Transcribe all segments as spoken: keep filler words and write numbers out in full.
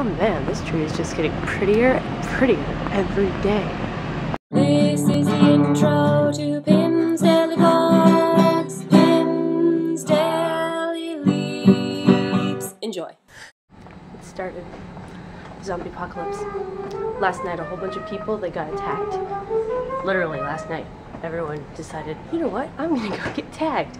Oh man, this tree is just getting prettier and prettier every day. This is the intro to Pim's Daily Vlogs. Pim's Daily Leaps. Enjoy. It started. Zombie apocalypse. Last night, a whole bunch of people, they got attacked. Literally last night, everyone decided, you know what, I'm gonna go get tagged.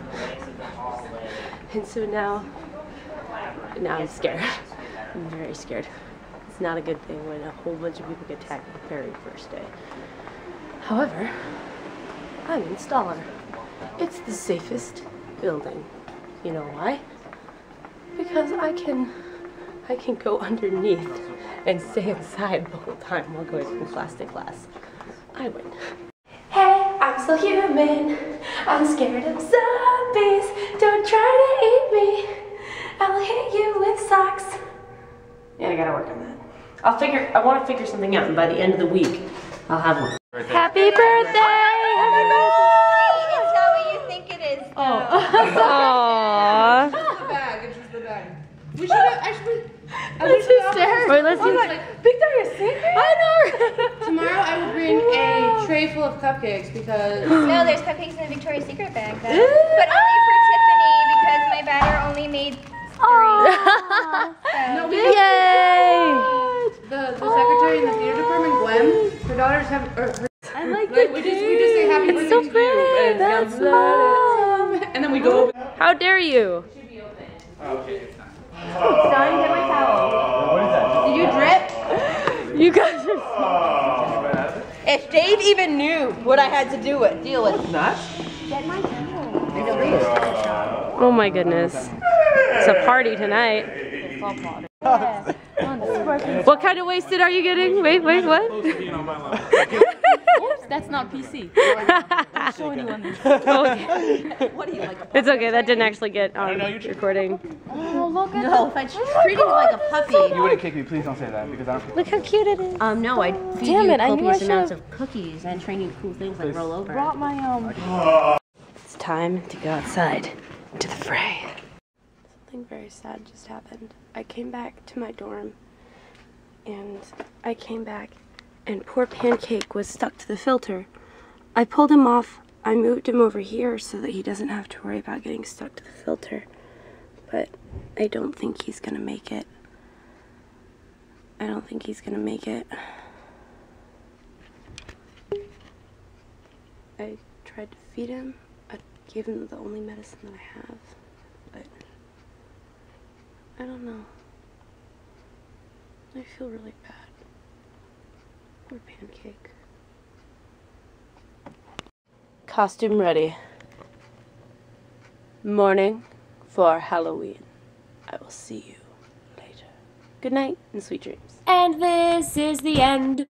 And so now, now I'm scared. I'm very scared. It's not a good thing when a whole bunch of people get tagged the very first day. However, I'm Installer. It's the safest building. You know why? Because I can, I can go underneath and stay inside the whole time while going from class to class. I win. Hey, I'm still human. I'm scared of zombies. Don't try to eat me. I'll hit you with socks. Yeah, I gotta work on that. I'll figure, I want to figure something out, and by the end of the week, I'll have one. Birthday. Happy birthday! Happy birthday! It's not what you think it is. Oh. Aww. It's just the bag. It's just the bag. We should have actually. Let's just stare. Wait, let's do like, Victoria's Secret? I know! Tomorrow I will bring a tray full of cupcakes because. No, there's cupcakes in the Victoria's Secret bag, though. But only for Tiffany because my batter only made three. So. No, we Yay! The, the secretary in the theater department, Gwen, her daughters have. Or her, I like like, the we just we just say happy It's birthday so to pretty. you. And, That's um, love. and then we go over. How dare you? Son, get my towel. Did you drip? You guys are. If Dave even knew what I had to do with, deal with. Get my towel. Oh my goodness. It's a party tonight. What kind of wasted are you getting? Wait, wait, what? Oops, that's not P C. Don't show anyone this. Okay. What are you, like a It's okay, that didn't actually get on recording. Oh, look at No, if I treated you like a puppy. You wouldn't kick me, please don't say that, because I don't. Look how cute it is. Um, no, I'd feed Damn you it, I knew I copious amounts should've- of cookies and train you cool things like roll over. Brought my um. It's time to go outside to the fray. Something very sad just happened. I came back to my dorm, and I came back, and poor Pancake was stuck to the filter. I pulled him off. I moved him over here so that he doesn't have to worry about getting stuck to the filter. But I don't think he's gonna make it. I don't think he's gonna make it. I tried to feed him. I gave him the only medicine that I have, but I don't know. I feel really bad. Poor Pancake. Costume ready. Morning for Halloween. I will see you later. Good night and sweet dreams. And this is the end.